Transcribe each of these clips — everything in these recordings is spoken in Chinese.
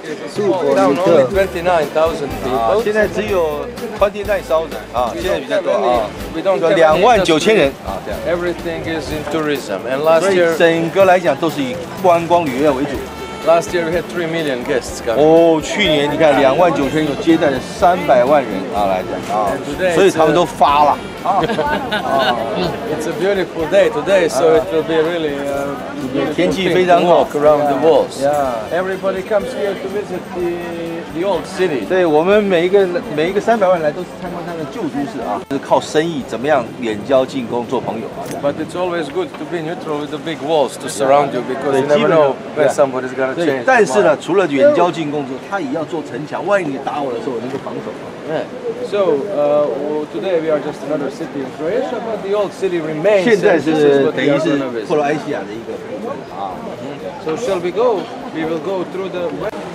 Down only 29,000 people. 现在只有29,000啊，现在比较多啊。 We don't have 29,000人啊，这样。 Everything is in tourism, and last 所以 year 整个来讲都是以观光旅游为主。 we had 3 million guests coming. 哦，去年你看29,000人有接待了300万人啊来讲啊，所以他们都发了。 It's a beautiful day today, so it will be really 天气非常好 walk around the walls. Yeah. Everybody comes here to visit the old city. 对我们每一个300万人来都是参观它的旧都市啊，是靠生意怎么样远交近攻做朋友啊。 But it's always good to be neutral with the big walls to surround you because you never know where somebody's gonna 对， change. 但是呢，除了远交近攻之后，他也要做城墙，万一你打我的时候，我能够防守。 So today we are just another city in Croatia, but the old city remains. 现在 and this is 是 what 等 we 于 are 是 gonna visit. 克罗埃西亚的一个部分啊。 So shall we go? We will go through the.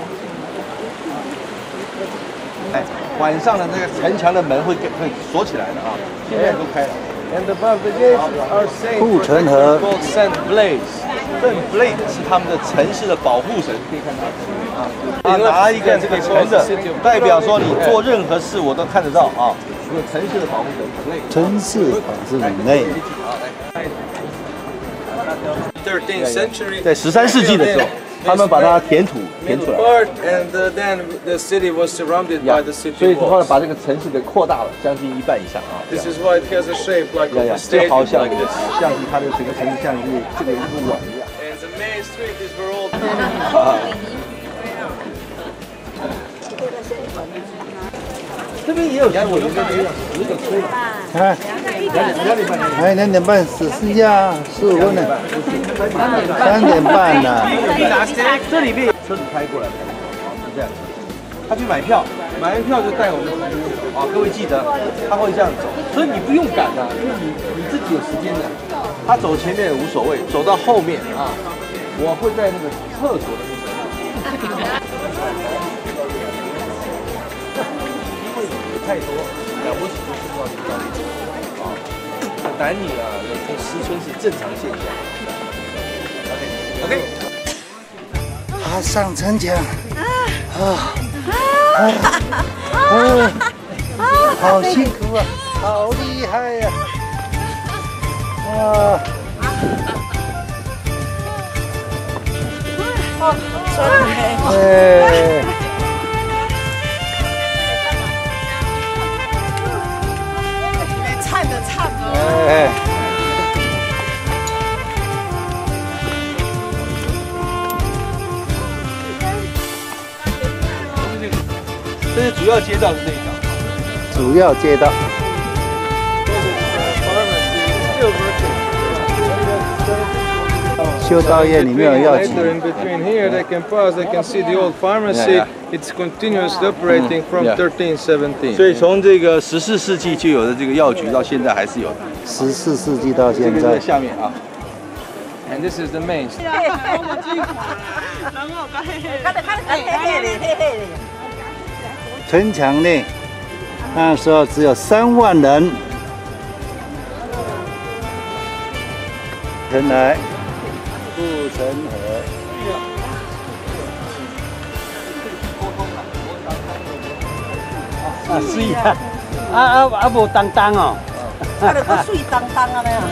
哎，晚上的那个城墙的门会锁起来的啊，现在都开了。 And above the gates are saints 护城河 called Saint Blaise. 圣 Blade 是他们的城市的保护神，可以看到啊，他拿一个这个城的，代表说你做任何事我都看得到啊，这个城市的保护神 Blade。 城市法治人类。 13th century. 在13世纪的时候，他们把它填土填出来， Part, and then the city was surrounded by the 所 city 以后来 walls. 把这个城市给扩大了，将近1半以上啊。 This is why it has a shape like of a 就 state 好像 like this. 像是它的整个城市像一个这个一个碗一样。 And the main street is where all 这边也有我一个这样10个村了， 看，还2点半只剩下15分了，3点半了。 这里面车子开过来的，是这样。他去买票，买完票就带我们出去啊。各位记得，他会这样走，所以你不用赶的，因为你自己有时间的。他走前面也无所谓，走到后面啊，我会在那个厕所的那个。太多了不起就是说你到底啊，男女啊，这失春是正常现象。OK， 爬上城墙，好辛苦啊，好厉害呀！哇！哎。 哎， 这是主要街道是这一条。 主要街道。修道院里面有药局。 In between here, they can pass. They can see the old pharmacy. It's continuously operating from 1317. 所以从这个14世纪就有的这个药局到现在还是有的。 14世纪到现这个在在。 下面啊。 And this is the main. 城墙内，那时候只有3万人。城来，护城河。啊，水啊，无当当哦。 啊，就个水当当啊呀！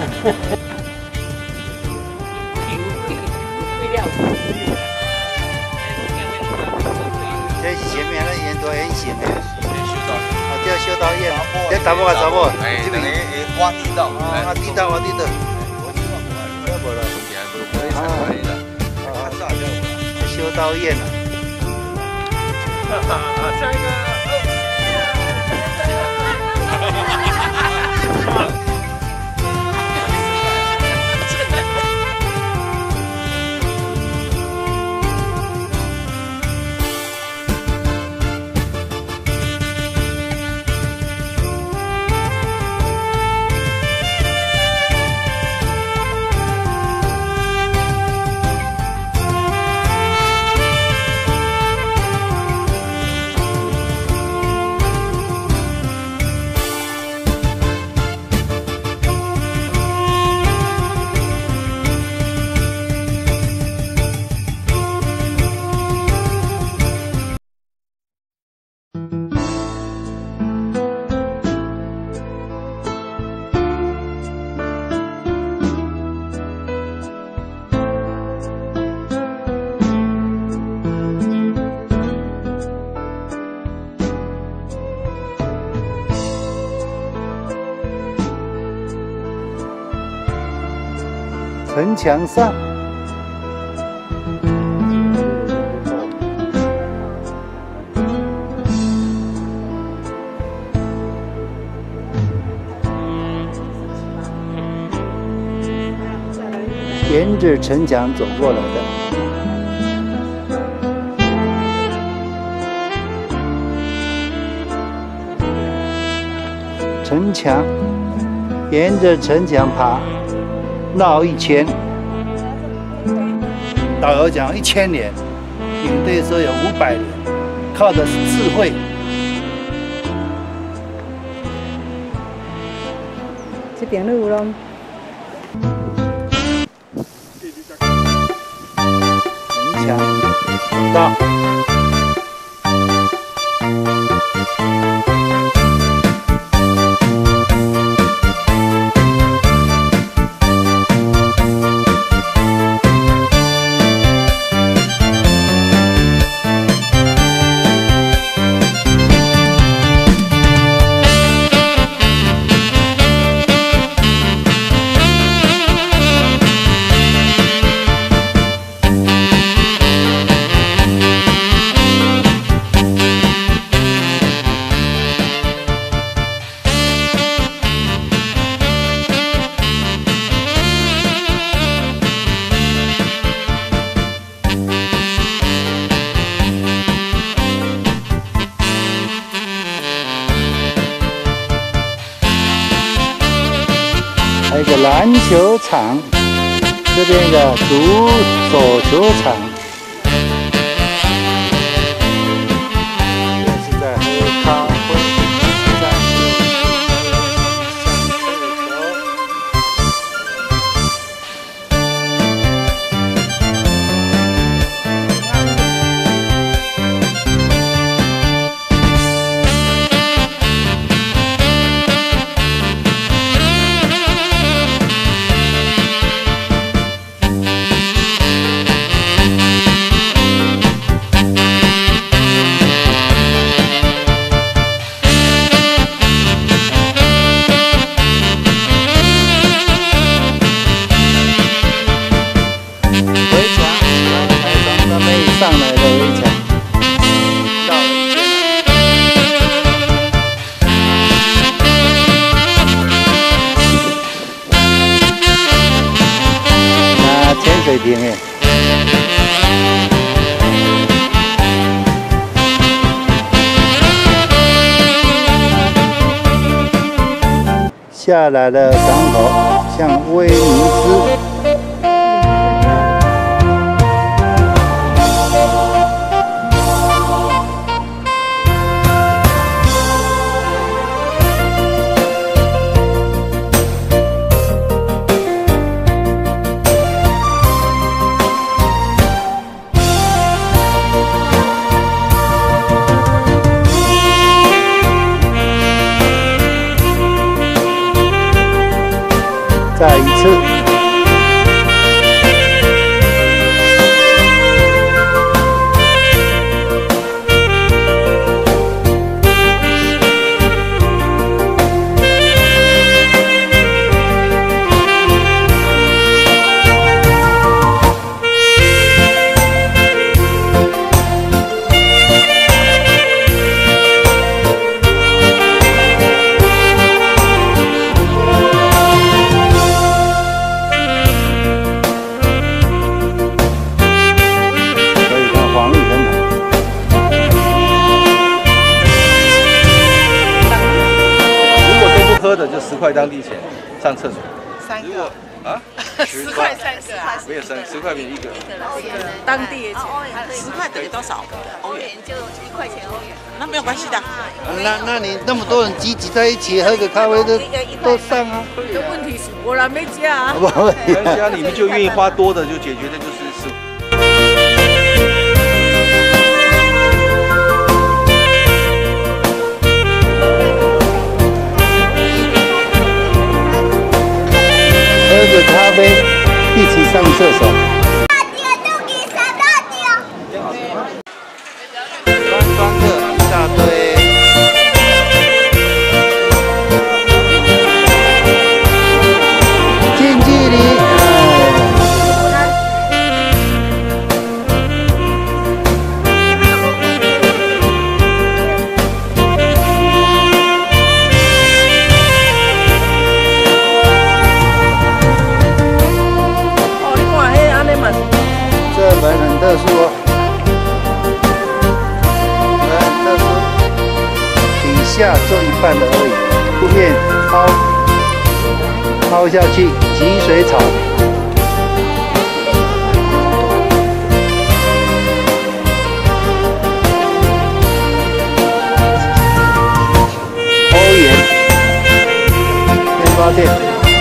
这是前面那沿途很险的。哦，这修道院，这查某啊查某，这边挖地道， 挖地道挖地道。修道院啊。 像一个。 城墙上。沿着城墙走过来的。城墙，沿着城墙爬，绕一圈。导游讲1000年，领队说有500年，靠的是智慧。 这边路咯。 墙到。还有一个篮球场，这边的手球场，也是在喝咖啡，在上来的围墙，到了一边，潜水艇哎，下来了港口，向威尼斯。 再一次， 喝的就10块当地钱，上厕所。 3个啊 ？10块3个啊？ 没有10块钱1个。 当地的钱，10块等于多少？欧元就1块钱欧元。那没有关系的。 那你那么多人聚集在一起喝个咖啡都上啊？ 问题是我还没加啊。 没关系啊，你们就愿意花多的就解决的就是10。 喝着咖啡，一起上厕所。观光客一大堆。近距离， 下做一半的而已，后面抛下去，挤水草。欧元面包店。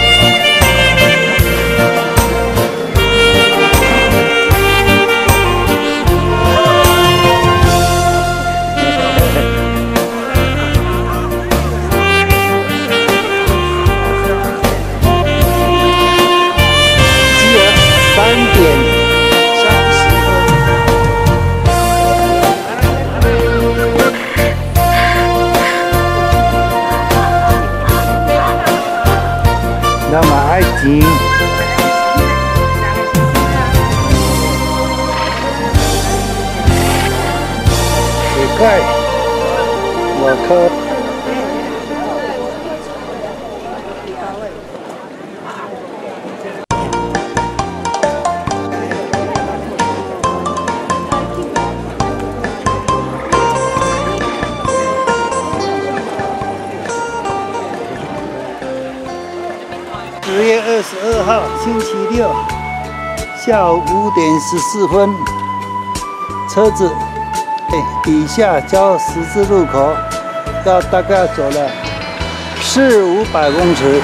那么爱情，也快，我可。 10月22号，星期六，下午5点14分，车子底下交十字路口，要大概走了400-500公尺。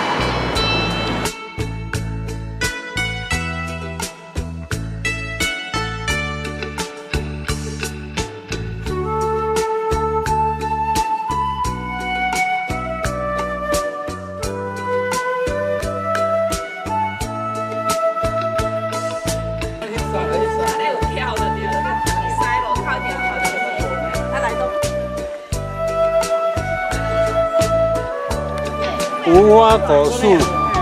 无花果树，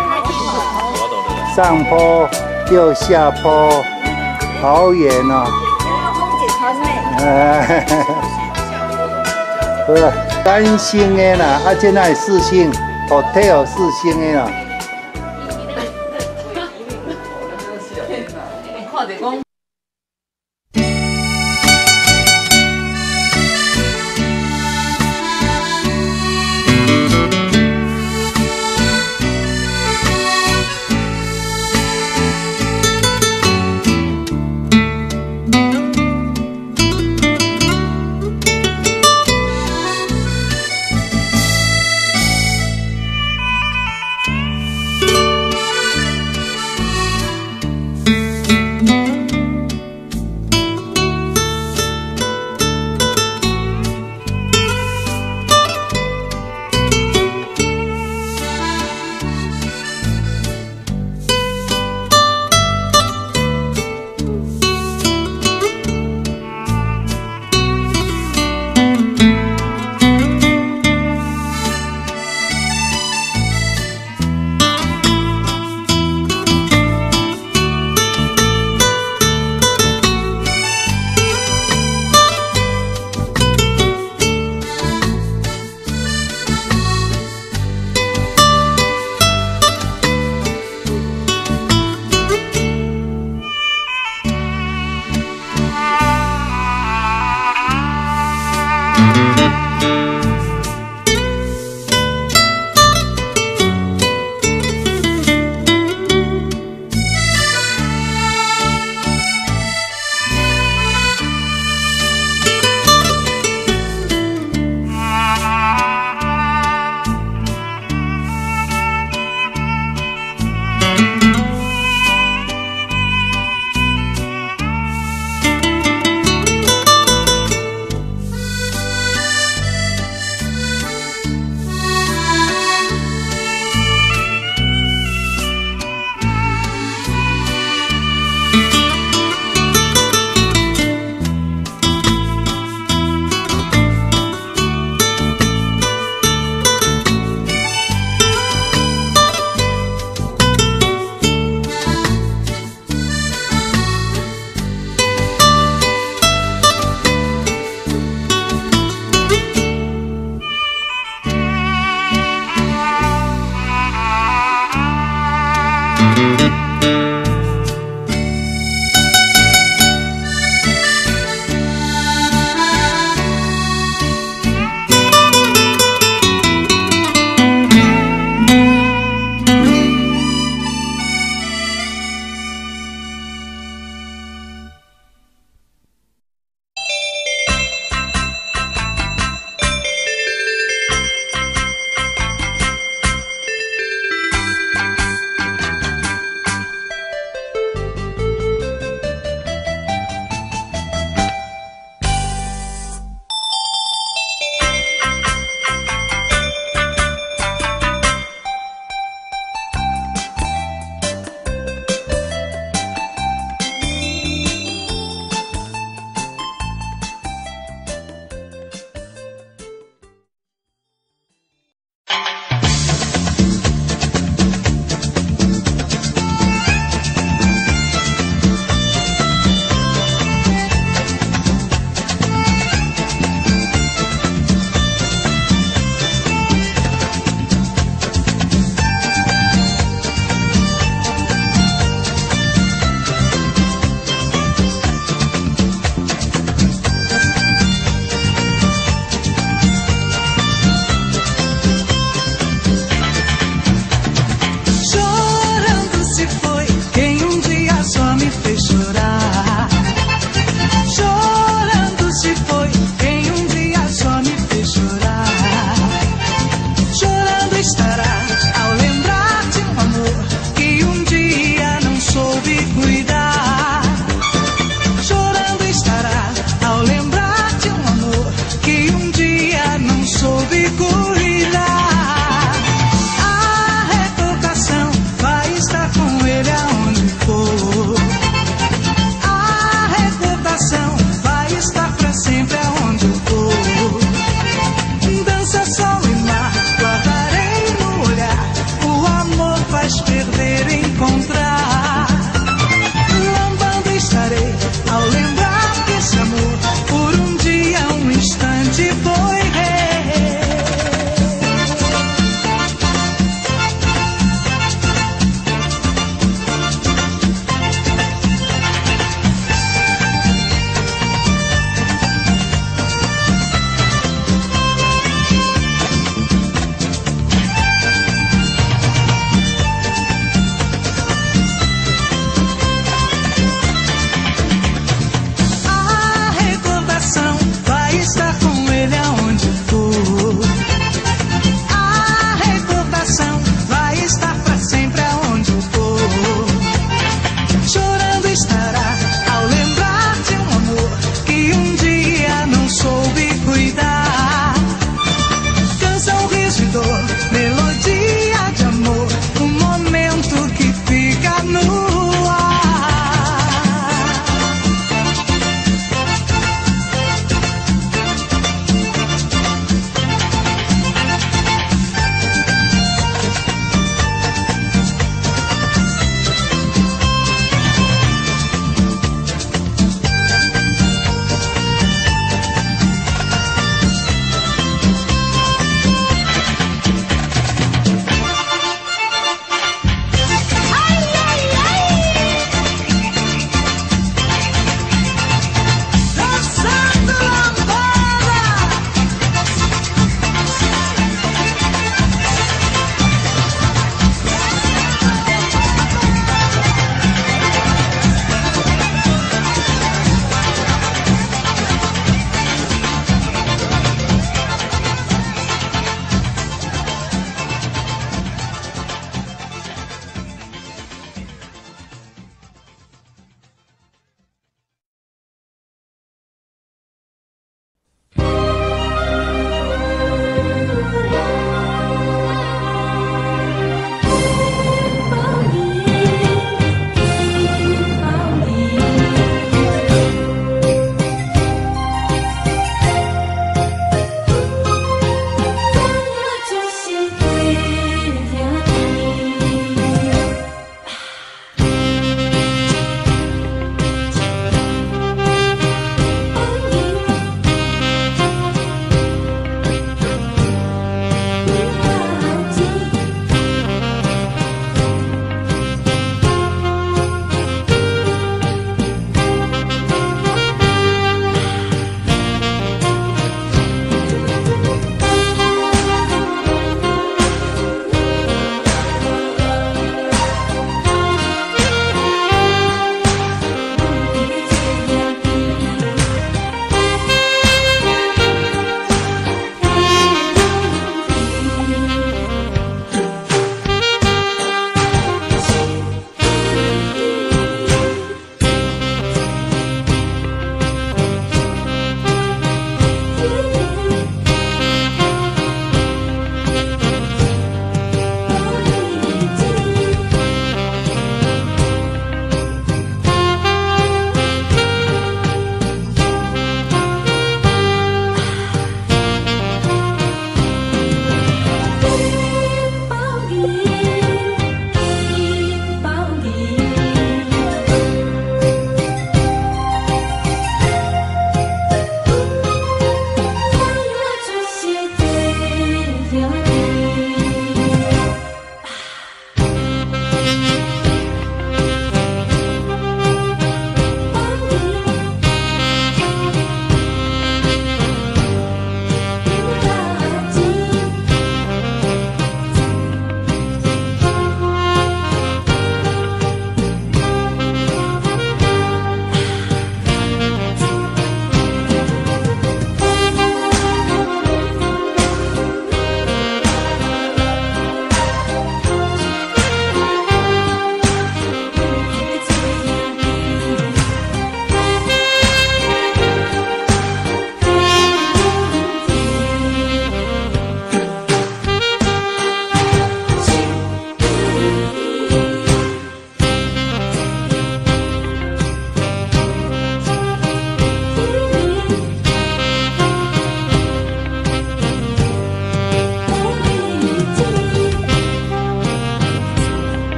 上坡又下坡，好远哦！好了，3星的啦，现在4星 ，hotel 4星的啦。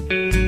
拜。